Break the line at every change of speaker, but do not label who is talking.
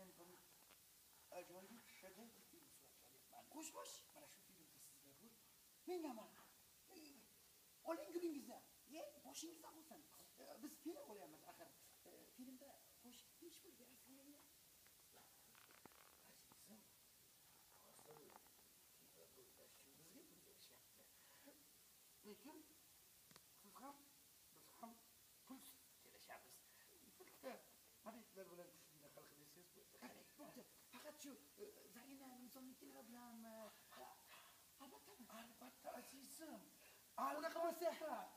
men bir ajoyib shedevr film suratga olyapman. Qo'shbosh mana shu filmda sizlar bu. Menga mana. Oling gulingizni. Boshingizdan bo'lsin. Biz film olyapmiz axir. Filmda qo'shiq ish bo'lib berasiz menga. Azizim. Hozir bizga pul berishyapti. Lekin siz ham biz ham pul kelishamiz. Mana itlar bilan tushingda hal qilsangiz bo'ldi. Faqat shu Zarina Nizomniklar bilan albatta azizim. Unaqa bo'lsa,